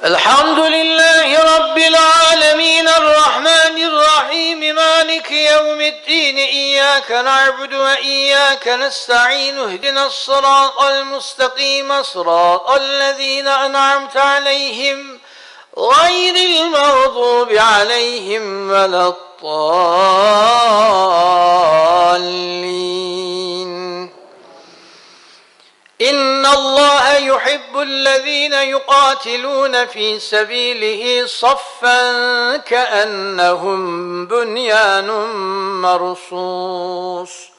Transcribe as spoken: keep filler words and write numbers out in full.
الحمد لله رب العالمين الرحمن الرحيم مالك يوم الدين إياك نعبد وإياك نستعين اهدنا الصراط المستقيم صراط الذين أنعمت عليهم غير المغضوب عليهم ولا الضالين. إن الله يحب الذين يقاتلون في سبيله صفا كأنهم بنيان مرصوص